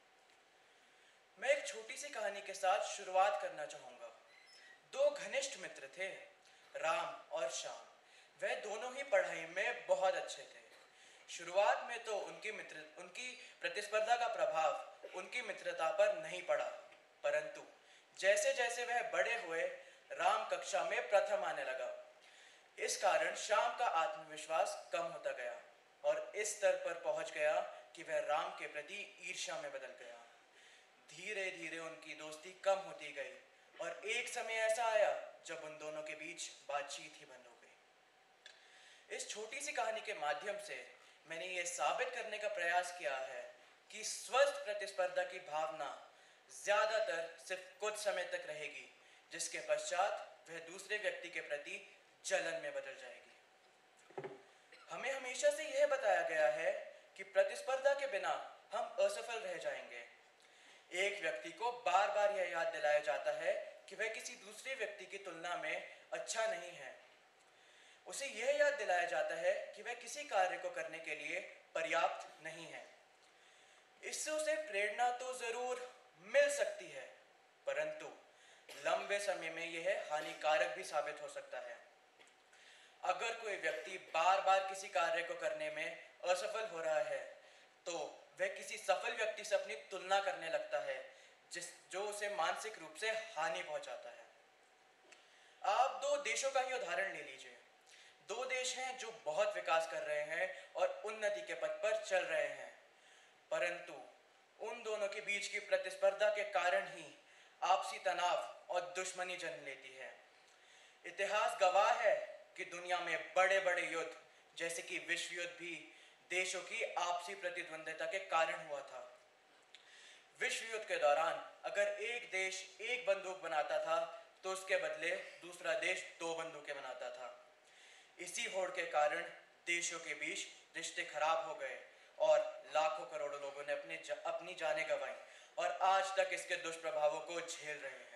मैं एक छोटी सी कहानी के साथ शुरुआत करना चाहूँगा। दो घनिष्ठ मित्र थे, राम और श्याम। वह दोनों ही पढ़ाई में बहुत अच्छे थे। शुरुआत में तो उनकी मित्र उनकी प्रतिस्पर्धा का प्रभाव उनकी मित्रता पर नहीं पड़ा, परंतु जैसे जैसे वह बड़े हुए, राम कक्षा में प्रथम आने लगा। इस कारण श्याम का आत्मविश्वास कम होता गया और इस स्तर पर पहुंच गया कि वह राम के प्रति ईर्ष्या में बदल गया। धीरे धीरे उनकी दोस्ती कम होती गई और एक समय ऐसा आया जब उन दोनों के बीच बातचीत ही बंद हो गई। इस छोटी सी कहानी के माध्यम से मैंने ये साबित करने का प्रयास किया है कि स्वस्थ प्रतिस्पर्धा की भावना ज्यादातर सिर्फ कुछ समय तक रहेगी, जिसके पश्चात वह दूसरे व्यक्ति के प्रति जलन में बदल जाएगी। हमें हमेशा से यह बताया गया है कि प्रतिस्पर्धा के बिना हम असफल रह जाएंगे। एक व्यक्ति को बार बार यह याद दिलाया जाता है कि वह किसी दूसरे व्यक्ति की तुलना में अच्छा नहीं है। उसे यह याद दिलाया जाता है कि वह किसी कार्य को करने के लिए पर्याप्त नहीं है। इससे उसे प्रेरणा तो जरूर मिल सकती है, परंतु लंबे समय में यह हानिकारक भी साबित हो सकता है। अगर कोई व्यक्ति बार बार किसी कार्य को करने में असफल हो रहा है, तो वह किसी सफल व्यक्ति से अपनी तुलना करने लगता है, जिस जो उसे मानसिक रूप से हानि पहुंचाता है। आप दो देशों का ही उदाहरण ले लीजिए। दो देश हैं जो बहुत विकास कर रहे हैं और उन्नति के पथ पर चल रहे हैं, परंतु उन दोनों के बीच की प्रतिस्पर्धा के कारण ही आपसी तनाव और दुश्मनी जन्म लेती है। इतिहास गवाह है कि दुनिया में बड़े बड़े युद्ध जैसे कि विश्व युद्ध भी देशों की आपसी प्रतिद्वंद्विता के कारण हुआ था। विश्व युद्ध के दौरान अगर एक देश एक बंदूक बनाता था तो उसके बदले दूसरा देश दो बंदूकें बनाता था। इसी होड़ के कारण देशों के बीच रिश्ते खराब हो गए और लाखों करोड़ों लोगों ने अपने जा, अपनी जानें गंवाई और आज तक इसके दुष्प्रभावों को झेल रहे हैं।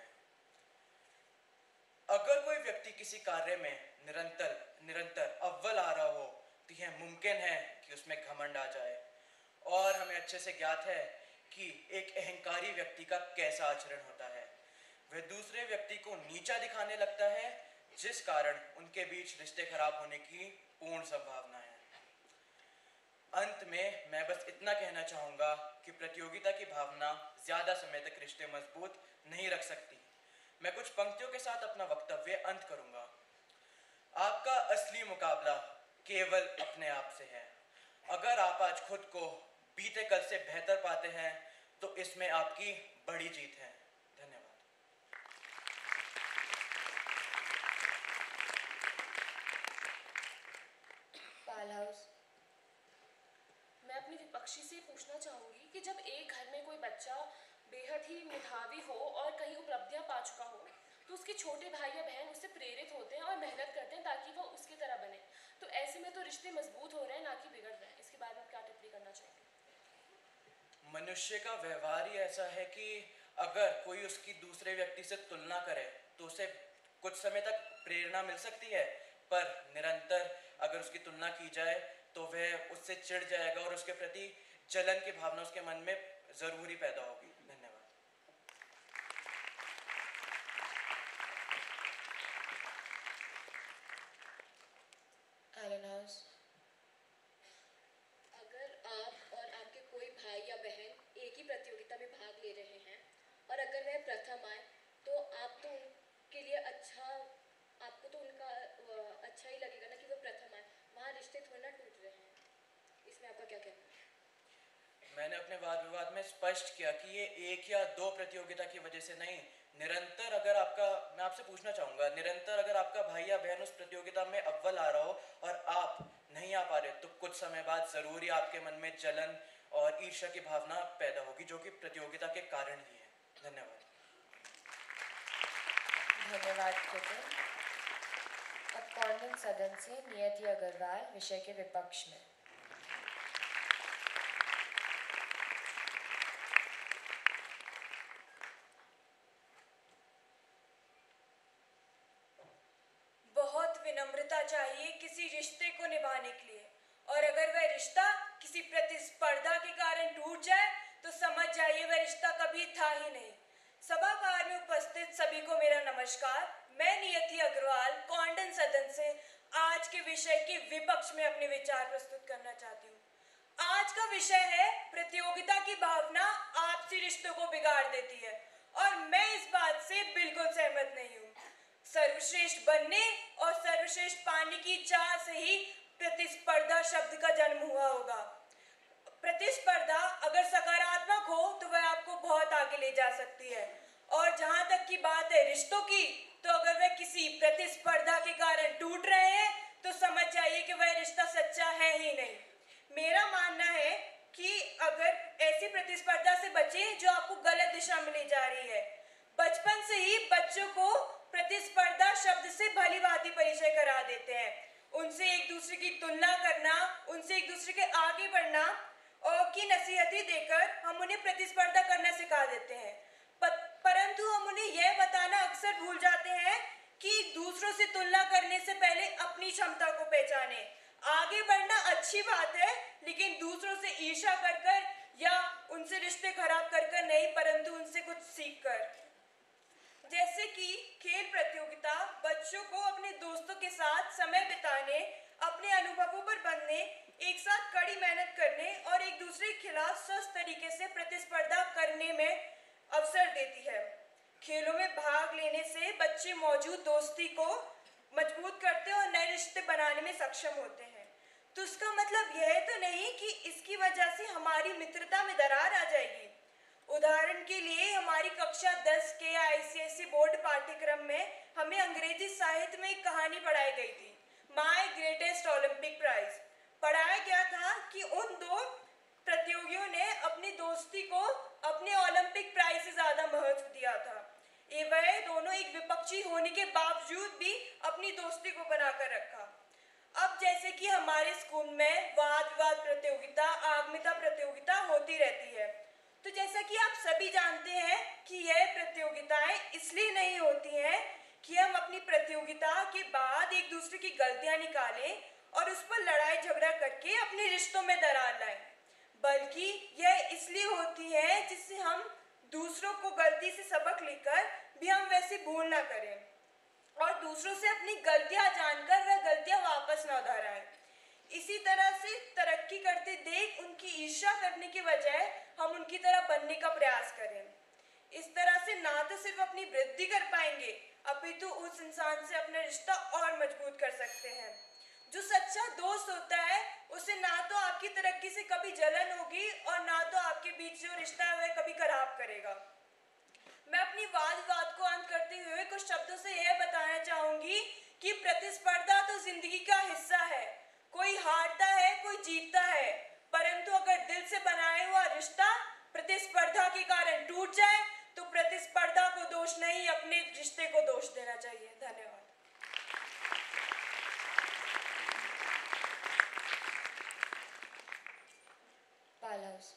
अगर कोई व्यक्ति किसी कार्य में निरंतर निरंतर अव्वल आ रहा हो तो यह मुमकिन है कि उसमें घमंड आ जाए। और हमें अच्छे से ज्ञात है कि एक अहंकारी व्यक्ति का कैसा आचरण होता है। वह दूसरे व्यक्ति को नीचा दिखाने लगता है, जिस कारण उनके बीच रिश्ते खराब होने की पूर्ण संभावना है। अंत में मैं बस इतना कहना चाहूँगा कि प्रतियोगिता की भावना ज़्यादा समय तक रिश्ते मजबूत नहीं रख सकती। मैं कुछ पंक्तियों के साथ अपना वक्तव्य अंत करूँगा। आपका असली मुकाबला केवल अपने आप से है। अगर आप आज खुद को बीते कल से बेहतर पाते हैं तो इसमें आपकी बड़ी जीत है। धन्यवाद। पाल हाउस। मैं अपनी विपक्षी से पूछना चाहूंगी कि जब एक घर में कोई बच्चा बेहद ही मेधावी हो और कहीं उपलब्धियां पा चुका हो तो उसके छोटे भाई या बहन उससे प्रेरित होते हैं और मेहनत करते हैं ताकि वो उसकी तरह बने। तो ऐसे में तो रिश्ते मजबूत हो रहे हैं, ना कि बिगड़ रहे हैं। इसके बारे में क्या टिप्पणी करना चाहेंगे? मनुष्य का व्यवहार ही ऐसा है कि अगर कोई उसकी दूसरे व्यक्ति से तुलना करे तो उसे कुछ समय तक प्रेरणा मिल सकती है, पर निरंतर अगर उसकी तुलना की जाए तो वह उससे चिढ़ जाएगा और उसके प्रति जलन की भावना उसके मन में जरूर ही पैदा होगी। धन्यवाद। Allen house. अगर आप और आपके कोई भाई या बहन एक ही प्रतियोगिता में भाग ले रहे हैं और अगर वह प्रथम आए तो आप तो उनके लिए अच्छा आपको तो उनका अ, अच्छा ही लगेगा ना कि वो प्रथम आए। वहाँ रिश्ते थोड़ा ना टूट रहे हैं। इसमें आपका क्या कहना है? मैंने अपने वाद विवाद में स्पष्ट किया कि ये एक या दो प्रतियोगिता की वजह से नहीं, निरंतर अगर आपका, मैं आपसे पूछना चाहूँगा, निरंतर अगर आपका भाई या बहन उस प्रतियोगिता में अव्वल आ रहा हो और आप नहीं आ पा रहे तो कुछ समय बाद ज़रूर ही आपके मन में जलन और ईर्ष्या की भावना पैदा होगी, जो कि प्रतियोगिता के कारण ही है। धन्यवाद। धन्यवाद कृतिन। अब कौंडन सदन से नियति अग्रवाल विषय के विपक्ष में। बहुत विनम्रता चाहिए किसी रिश्ते को निभाने के लिए, और अगर वह रिश्ता किसी प्रतिस्पर्धा के कारण टूट जाए तो समझ जाइए वह रिश्ता कभी था ही नहीं। सभागार में उपस्थित सभी को मेरा नमस्कार। मैं नियति अग्रवाल कौंडन सदन से आज के विषय के विपक्ष में अपने विचार प्रस्तुत करना चाहती हूँ। आज का विषय है प्रतियोगिता की भावना आपसी रिश्तों को बिगाड़ देती है, और मैं इस बात से बिल्कुल सहमत नहीं हूँ। सर्वश्रेष्ठ बनने और सर्वश्रेष्ठ पाने की चाह से ही प्रतिस्पर्धा शब्द का जन्म हुआ होगा। प्रतिस्पर्धा अगर सकारात्मक हो तो वह आपको बहुत आगे ले जा सकती है, और जहां तक की बात है रिश्तों की, तो अगर वह किसी प्रतिस्पर्धा के कारण टूट रहे हैं तो समझ जाइए कि वह रिश्ता सच्चा है ही नहीं। मेरा मानना है कि अगर ऐसी प्रतिस्पर्धा से बचें जो आपको गलत दिशा में ले जा रही है। बचपन से ही बच्चों को प्रतिस्पर्धा शब्द से भली भांति परिचय करा देते हैं। उनसे एक दूसरे की तुलना करना, उनसे एक दूसरे के आगे बढ़ना और की नसीहतें देकर हम उन्हें प्रतिस्पर्धा करना सिखा देते हैं, परंतु हम उन्हें यह बताना अक्सर भूल जाते हैं कि दूसरों से तुलना करने से पहले अपनी क्षमता को पहचाने। आगे बढ़ना अच्छी बात है, लेकिन दूसरों से ईर्ष्या कर कर या उनसे रिश्ते खराब कर कर नहीं, परंतु उनसे कुछ सीख कर। जैसे कि खेल प्रतियोगिता बच्चों को अपने दोस्तों के साथ समय बिताने, अपने अनुभवों पर बनने, एक साथ कड़ी मेहनत करने और एक दूसरे के खिलाफ स्वस्थ तरीके से प्रतिस्पर्धा करने में अवसर देती है। खेलों में भाग लेने से बच्चे मौजूद दोस्ती को मजबूत करते और नए रिश्ते बनाने में सक्षम होते हैं। तो इसका मतलब यह तो नहीं कि इसकी वजह से हमारी मित्रता में दरार आ जाएगी। उदाहरण के लिए हमारी कक्षा दस के आईसीएसई बोर्ड पाठ्यक्रम में हमें अंग्रेजी साहित्य में एक कहानी पढ़ाई गई थी, माय ग्रेटेस्ट ओलंपिक प्राइज। पढ़ाया गया था कि उन दो प्रतियोगियों ने अपनी दोस्ती को अपने ओलंपिक प्राइज से ज्यादा महत्व दिया था। ये वह दोनों एक विपक्षी होने के बावजूद भी अपनी दोस्ती को बनाकर रखा। अब जैसे कि हमारे स्कूल में वाद विवाद प्रतियोगिता, आगमिता प्रतियोगिता होती रहती है, तो जैसा कि आप सभी जानते हैं कि यह प्रतियोगिताएं इसलिए नहीं होती हैं कि हम अपनी प्रतियोगिता के बाद एक दूसरे की गलतियां निकालें और उस पर लड़ाई झगड़ा करके अपने रिश्तों में दरार लाएं, बल्कि यह इसलिए होती है जिससे हम दूसरों को गलती से सबक लेकर भी हम वैसे भूल ना करें और दूसरों से अपनी गलतियां जानकर वह गलतियां वापस ना दोहराएं। इसी तरह से तरक्की करते देख उनकी ईर्ष्या करने के बजाय हम उनकी तरह बनने का प्रयास करें। इस तरह से ना तो सिर्फ अपनी वृद्धि कर पाएंगे, अपितु उस इंसान से अपना रिश्ता और मजबूत कर सकते हैं। जो सच्चा दोस्त होता है उसे ना तो आपकी तरक्की से कभी जलन होगी और ना तो आपके बीच जो रिश्ता है वह कभी खराब करेगा। मैं अपनी वाद विवाद को अंत करते हुए कुछ शब्दों से यह बताना चाहूंगी कि प्रतिस्पर्धा तो जिंदगी का हिस्सा है। कोई हारता है, कोई जीतता है, परंतु अगर दिल से बनाया हुआ रिश्ता प्रतिस्पर्धा के कारण टूट जाए तो प्रतिस्पर्धा को दोष नहीं, अपने रिश्ते को दोष देना चाहिए। धन्यवाद। पालहाउस।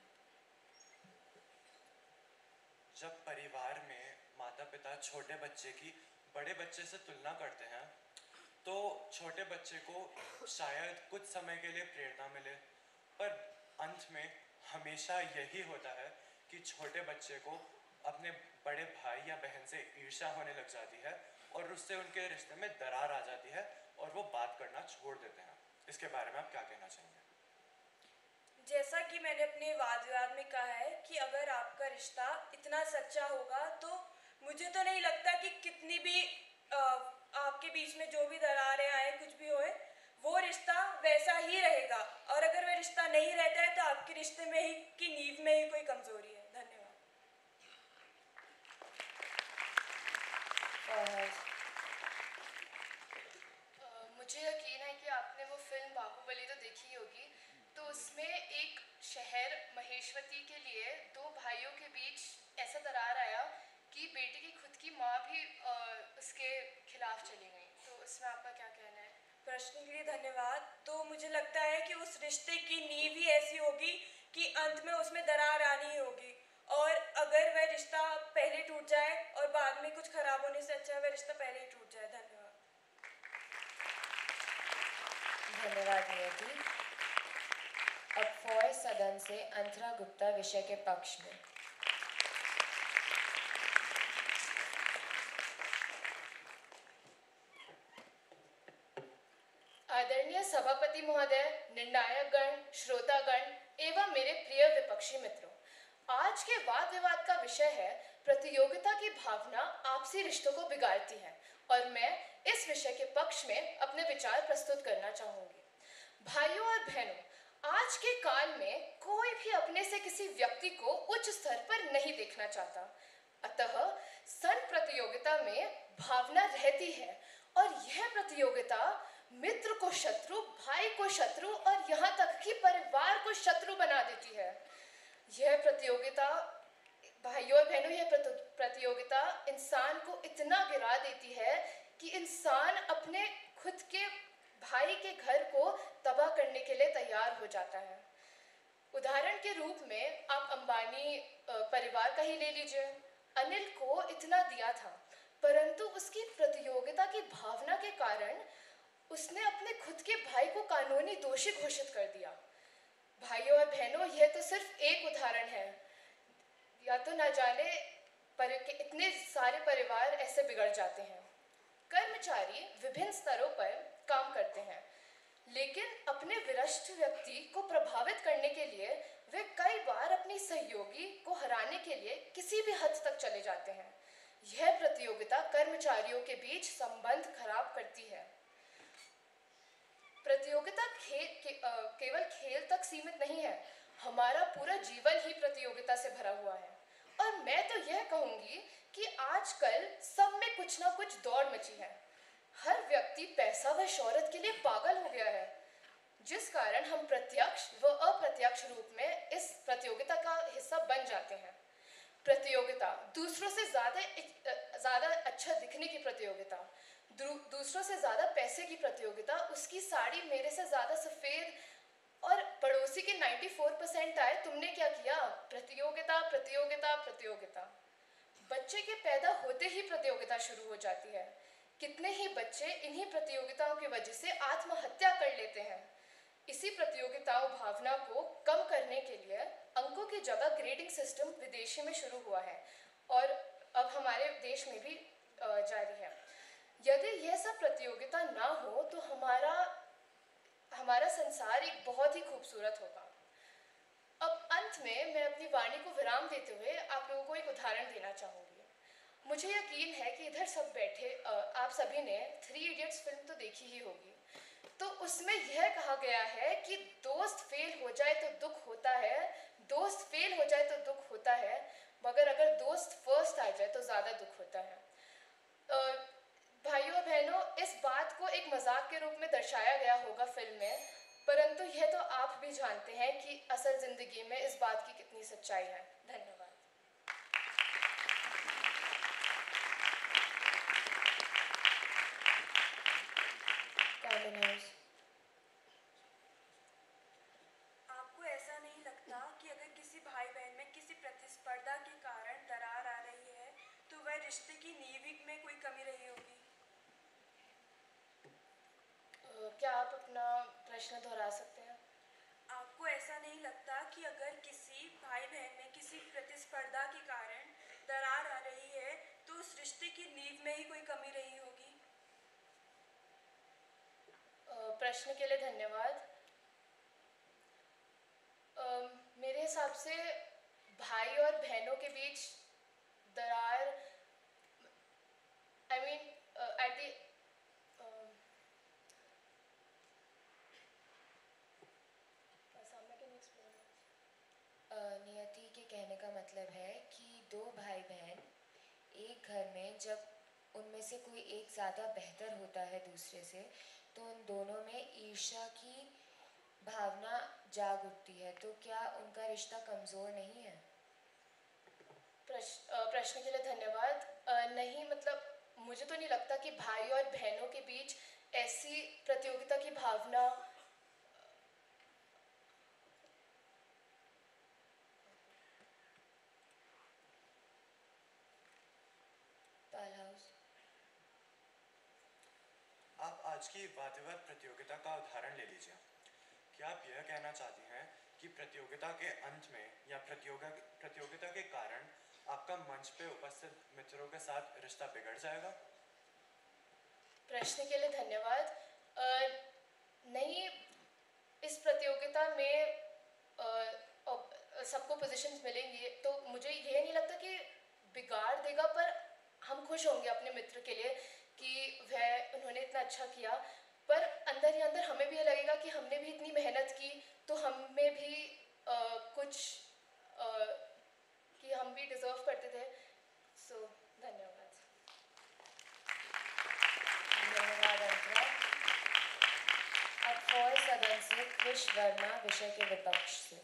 जब परिवार में माता पिता छोटे बच्चे की बड़े बच्चे से तुलना करते हैं तो छोटे बच्चे को शायद कुछ समय के लिए प्रेरणा मिले, पर अंत में हमेशा यही होता है कि छोटे बच्चे को अपने बड़े भाई या बहन से ईर्ष्या होने लग जाती है और उससे उनके रिश्ते में दरार आ जाती है और वो बात करना छोड़ देते हैं। इसके बारे में आप क्या कहना चाहेंगे? जैसा कि मैंने अपने वाद विवाद में कहा है कि अगर आपका रिश्ता इतना सच्चा होगा तो मुझे तो नहीं लगता कि कितनी भी आ, आपके बीच में जो भी दरारें आए, कुछ भी होए, वो रिश्ता वैसा ही रहेगा। और अगर वह रिश्ता नहीं रहता है तो आपके रिश्ते में ही की नींव में ही कोई कमजोरी है। धन्यवाद। मुझे यकीन है कि आपने वो फिल्म बाहुबली तो देखी होगी। तो उसमें एक शहर महेशवती के लिए दो भाइयों के बीच ऐसा दरार आया कि बेटे की खुद की माँ भी आ, उसके खिलाफ चली गई। तो उसमें आपका क्या कहना है? प्रश्न के लिए धन्यवाद। तो मुझे लगता है कि उस रिश्ते की नींव ही ऐसी होगी कि अंत में उसमें दरार आनी ही होगी, और अगर वह रिश्ता पहले टूट जाए और बाद में कुछ खराब होने से अच्छा है वह रिश्ता पहले ही टूट जाए। धन्यवाद। धन्यवाद नियति। अब फॉर सदन से अंतरा गुप्ता विषय के पक्ष में। आदरणीय सभापति महोदय, निर्णायकगण, श्रोतागण एवं मेरे प्रिय विपक्षी मित्रों, आज के वाद विवाद का विषय है प्रतियोगिता की भावना आपसी रिश्तों को बिगाड़ती है, और मैं इस विषय के पक्ष में अपने विचार प्रस्तुत करना चाहूंगी। भाइयों और बहनों, आज के काल में कोई भी अपने से किसी व्यक्ति को उच्च स्तर पर नहीं देखना चाहता, अतः सन प्रतियोगिता में भावना रहती है, और यह प्रतियोगिता मित्र को शत्रु, भाई को शत्रु और यहाँ तक कि परिवार को शत्रु बना देती है। यह प्रतियोगिता भाइयों और बहनों, यह प्रतियोगिता इंसान को इतना गिरा देती है कि इंसान अपने खुद के भाई के घर को तबाह करने के लिए तैयार हो जाता है। उदाहरण के रूप में आप अंबानी परिवार का ही ले लीजिए। अनिल को इतना दिया था, परंतु उसकी प्रतियोगिता की भावना के कारण उसने अपने खुद के भाई को कानूनी दोषी घोषित कर दिया। भाइयों और बहनों, यह तो सिर्फ एक उदाहरण है, या तो न जाने पर के इतने सारे परिवार ऐसे बिगड़ जाते हैं। कर्मचारी विभिन्न स्तरों पर काम करते हैं, लेकिन अपने वरिष्ठ व्यक्ति को प्रभावित करने के लिए वे कई बार अपनी सहयोगी को हराने के लिए किसी भी हद तक चले जाते हैं। यह प्रतियोगिता कर्मचारियों के बीच संबंध खराब करती है। प्रतियोगिता खेल के, आ, केवल खेल तक सीमित नहीं है, हमारा पूरा जीवन ही प्रतियोगिता से भरा हुआ है। और मैं तो यह कहूंगी कि आजकल सब में कुछ ना कुछ दौड़ मची है। हर व्यक्ति पैसा व शोहरत के लिए पागल हो गया है, जिस कारण हम प्रत्यक्ष व अप्रत्यक्ष रूप में इस प्रतियोगिता का हिस्सा बन जाते हैं। प्रतियोगिता दूसरों से ज्यादा ज्यादा अच्छा दिखने की प्रतियोगिता, दूसरों से ज्यादा पैसे की प्रतियोगिता, उसकी साड़ी मेरे से ज्यादा सफेद और पड़ोसी के चौरानवे परसेंट आए, तुमने क्या किया? प्रतियोगिता प्रतियोगिता प्रतियोगिता। बच्चे के पैदा होते ही प्रतियोगिता शुरू हो जाती है। कितने ही बच्चे इन्हीं प्रतियोगिताओं की वजह से आत्महत्या कर लेते हैं। इसी प्रतियोगिताओं भावना को कम करने के लिए अंकों की जगह ग्रेडिंग सिस्टम विदेशी में शुरू हुआ है, और अब हमारे देश में भी जारी है। यदि यह सब प्रतियोगिता ना हो तो हमारा हमारा संसार एक बहुत ही खूबसूरत होगा। अब अंत में मैं अपनी वाणी को विराम देते हुए आप लोगों को एक उदाहरण देना चाहूँगी। मुझे यकीन है कि इधर सब बैठे आप सभी ने थ्री इडियट्स फिल्म तो देखी ही होगी। तो उसमें यह कहा गया है कि दोस्त फेल हो जाए तो दुख होता है, दोस्त फेल हो जाए तो दुख होता है, मगर अगर दोस्त फर्स्ट आ जाए तो ज़्यादा दुख होता है। भाइयों बहनों, इस बात को एक मजाक के रूप में दर्शाया गया होगा फिल्म में, परंतु यह तो आप भी जानते हैं कि असल ज़िंदगी में इस बात की कितनी सच्चाई है। धन्यवाद। Common house. आपको ऐसा नहीं लगता कि अगर किसी भाई बहन में किसी प्रतिस्पर्धा के कारण दरार आ रही है तो वह रिश्ते की नींव में कोई कमी रही होगी? अ, क्या आप अपना प्रश्न दोहरा सकते हैं? आपको ऐसा नहीं लगता कि अगर किसी भाई बहन में किसी प्रतिस्पर्धा के कारण दरार आ रही है तो उस रिश्ते की नींव में ही कोई कमी रही होगी? अ, प्रश्न के लिए धन्यवाद। अ, मेरे हिसाब से भाई और बहनों के बीच दरार, आई मीन एट द नियति के कहने का मतलब है कि दो भाई बहन एक घर में जब उनमें से कोई एक ज़्यादा बेहतर होता है दूसरे से, तो उन दोनों में ईर्ष्या की भावना जाग उठती है। तो क्या उनका रिश्ता कमज़ोर नहीं है? प्रश्न अ, प्रश्न के लिए धन्यवाद। अ, नहीं, मतलब मुझे तो नहीं लगता कि भाई और बहनों के बीच ऐसी प्रतियोगिता की भावना पाल हाउस। आप आज की वाद विवाद प्रतियोगिता का उदाहरण ले लीजिए। क्या आप यह कहना चाहती हैं कि प्रतियोगिता के अंत में या प्रतियोगिता प्रतियोगिता के कारण आपका मंच पे उपस्थित मित्रों के साथ रिश्ता बिगड़ जाएगा? प्रश्न के लिए धन्यवाद। अ, नहीं, इस प्रतियोगिता में अ, अ, सबको पोजीशंस मिलेंगी, तो मुझे ये नहीं लगता कि बिगाड़ देगा, पर हम खुश होंगे अपने मित्र के लिए कि वह उन्होंने इतना अच्छा किया। पर अंदर ही अंदर हमें भी ये लगेगा कि हमने भी इतनी मेहनत की, तो हमें भी अ, कुछ अ, कि हम भी डिज़र्व करते थे। सो धन्यवाद। धन्यवाद अंतरा। अब फॉर सदन से कृष वर्मा विषय के विपक्ष से।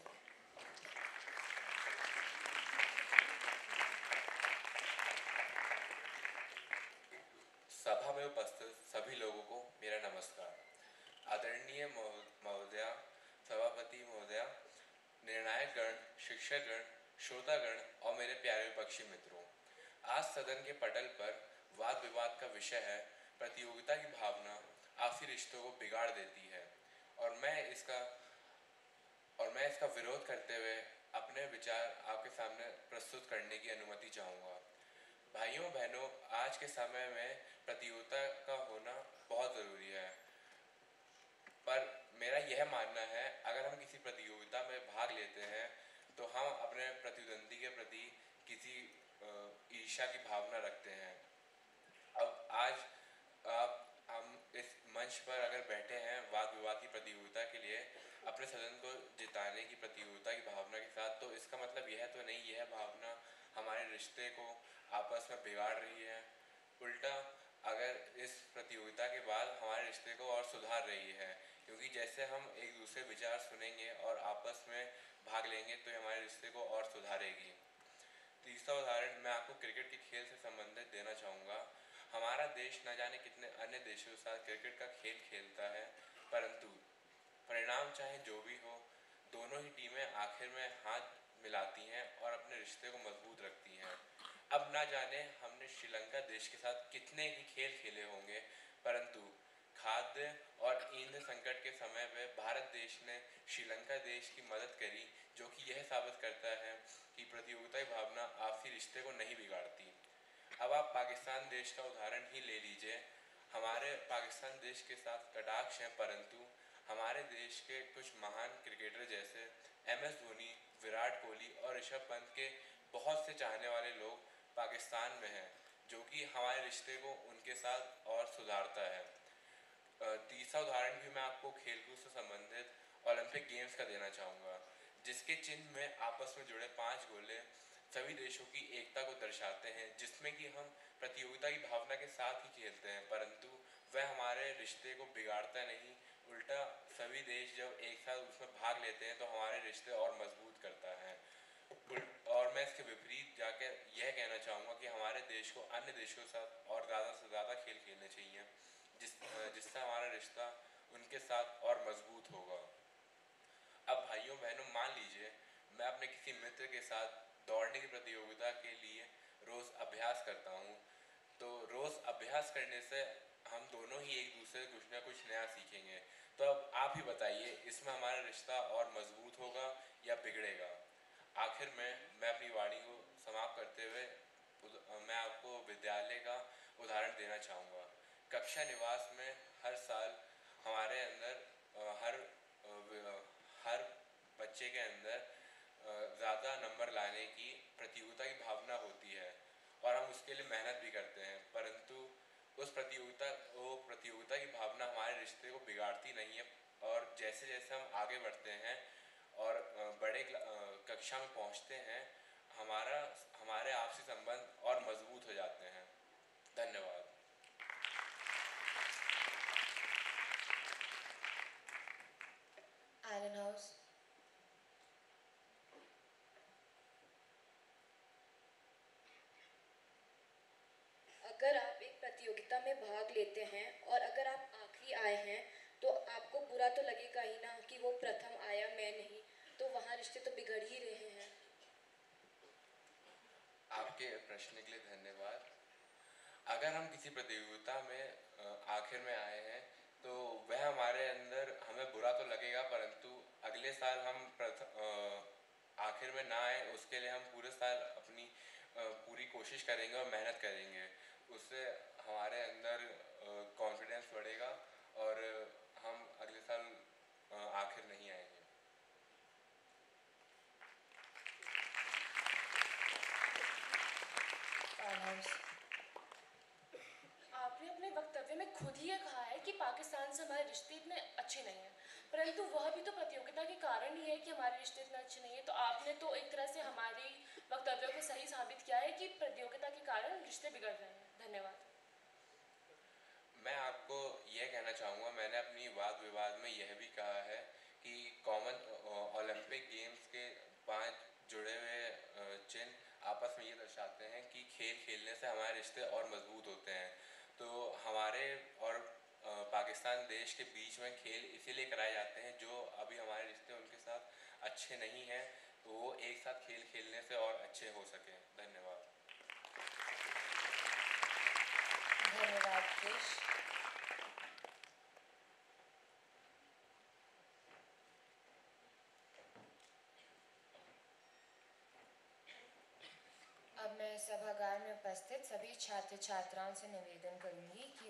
सभा में उपस्थित सभी लोगों को मेरा नमस्कार। आदरणीय महोदया, सभापति महोदया, निर्णायक गण, शिक्षकगण, श्रोतागण और मेरे प्यारे विपक्षी मित्रों, आज सदन के पटल पर वाद विवाद का विषय है प्रतियोगिता की भावना आपसी रिश्तों को बिगाड़ देती है, और मैं इसका और मैं इसका विरोध करते हुए अपने विचार आपके सामने प्रस्तुत करने की अनुमति चाहूँगा। भाइयों बहनों, आज के समय में प्रतियोगिता का होना बहुत ज़रूरी है, पर मेरा यह मानना है अगर हम किसी प्रतियोगिता में भाग लेते हैं तो हम अपने प्रतिद्वंदी के प्रति किसी ईर्ष्या की भावना रखते हैं। अब आज आप हम इस मंच पर अगर बैठे हैं वाद विवाद की प्रतियोगिता के लिए अपने सदन को जिताने की प्रतियोगिता की भावना के साथ, तो इसका मतलब यह तो नहीं यह भावना हमारे रिश्ते को आपस में बिगाड़ रही है। उल्टा अगर इस प्रतियोगिता के बाद हमारे रिश्ते को और सुधार रही है, क्योंकि जैसे हम एक दूसरे विचार सुनेंगे और आपस में भाग लेंगे तो हमारे रिश्ते को और सुधारेगी। तीसरा उदाहरण मैं आपको क्रिकेट के खेल से संबंधित देना चाहूँगा। हमारा देश न जाने कितने अन्य देशों के साथ क्रिकेट का खेल खेलता है, परंतु परिणाम चाहे जो भी हो, दोनों ही टीमें आखिर में हाथ मिलाती हैं और अपने रिश्ते को मजबूत रखती हैं। अब ना जाने हमने श्रीलंका देश के साथ कितने ही खेल खेले होंगे, परंतु खाद्य और ईंधन संकट के समय में भारत देश ने श्रीलंका देश की मदद करी, जो कि यह साबित करता है कि प्रतियोगिता की भावना आपसी रिश्ते को नहीं बिगाड़ती। अब आप पाकिस्तान देश का उदाहरण ही ले लीजिए। हमारे पाकिस्तान देश के साथ कटाक्ष हैं, परंतु हमारे देश के कुछ महान क्रिकेटर जैसे एम एस धोनी, विराट कोहली और ऋषभ पंत के बहुत से चाहने वाले लोग पाकिस्तान में हैं, जो कि हमारे रिश्ते को उनके साथ और सुधारता है। तीसरा उदाहरण भी मैं आपको खेलकूद से संबंधित ओलंपिक गेम्स का देना चाहूँगा, जिसके चिन्ह में आपस में जुड़े पांच गोले सभी देशों की एकता को दर्शाते हैं, जिसमें कि हम प्रतियोगिता की भावना के साथ ही खेलते हैं, परंतु वह हमारे रिश्ते को बिगाड़ता नहीं उल्टा सभी देश जब एक साथ उसमें भाग लेते हैं तो हमारे रिश्ते और मजबूत करता है। और मैं इसके विपरीत जाकर यह कहना चाहूँगा कि हमारे देश को अन्य देशों के साथ और ज़्यादा से ज़्यादा खेल खेलने चाहिए, जिस जिससे हमारा रिश्ता उनके साथ और मजबूत होगा। अब भाइयों बहनों, मान लीजिए मैं अपने किसी मित्र के साथ दौड़ने की प्रतियोगिता के लिए रोज़ अभ्यास करता हूँ, तो रोज़ अभ्यास करने से हम दोनों ही एक दूसरे से कुछ ना कुछ नया सीखेंगे। तो अब आप ही बताइए, इसमें हमारा रिश्ता और मजबूत होगा या बिगड़ेगा? आखिर में मैं अपनी वाणी को समाप्त करते हुए मैं आपको विद्यालय का उदाहरण देना चाहूँगा। कक्षा निवास में हर साल हमारे अंदर हर हर बच्चे के अंदर ज़्यादा नंबर लाने की प्रतियोगिता की भावना होती है और हम उसके लिए मेहनत भी करते हैं, परंतु उस प्रतियोगिता वो प्रतियोगिता की भावना हमारे रिश्ते को बिगाड़ती नहीं है। और जैसे जैसे हम आगे बढ़ते हैं और बड़े कक्षा में पहुंचते हैं, हमारा हमारे आपसी संबंध और मजबूत हो जाते हैं। धन्यवाद। Iron house. अगर आप एक प्रतियोगिता में भाग लेते हैं और अगर आप आखिरी आए हैं तो आपको बुरा तो लगेगा ही ना कि वो प्रथम आया, मैं नहीं, तो वहाँ रिश्ते तो बिगड़ ही रहे हैं। आपके प्रश्न के लिए धन्यवाद। अगर हम किसी प्रतियोगिता में आखिर में आए हैं तो वह हमारे अंदर हमें बुरा तो लगेगा, परंतु अगले साल हम प्रथम आखिर में ना आए उसके लिए हम पूरे साल अपनी पूरी कोशिश करेंगे और मेहनत करेंगे। उससे हमारे अंदर कॉन्फिडेंस बढ़ेगा और हम अगले साल आखिर नहीं आएंगे। आपने अपने वक्तव्य में खुद ही ये कहा है कि पाकिस्तान से हमारे रिश्ते इतने अच्छे नहीं हैं, परंतु वह भी तो प्रतियोगिता के कारण ही है कि हमारे रिश्ते इतने अच्छे नहीं है। तो आपने तो एक तरह से हमारी वक्तव्य को सही साबित किया है कि प्रतियोगिता के कारण रिश्ते बिगड़ रहे हैं। धन्यवाद। मैं आपको यह कहना चाहूँगा, मैंने अपनी वाद विवाद में यह भी कहा है कि कॉमन ओलंपिक गेम्स के पांच जुड़े हुए चिन्ह आपस में ये दर्शाते हैं कि खेल खेलने से हमारे रिश्ते और मजबूत होते हैं। तो हमारे और पाकिस्तान देश के बीच में खेल इसीलिए कराए जाते हैं जो अभी हमारे रिश्ते उनके साथ अच्छे नहीं हैं, तो वो एक साथ खेल खेलने से और अच्छे हो सकें। धन्यवाद। धन्यवाद कृष। अब मैं सभागार में उपस्थित सभी छात्र छात्राओं से निवेदन करूंगी कि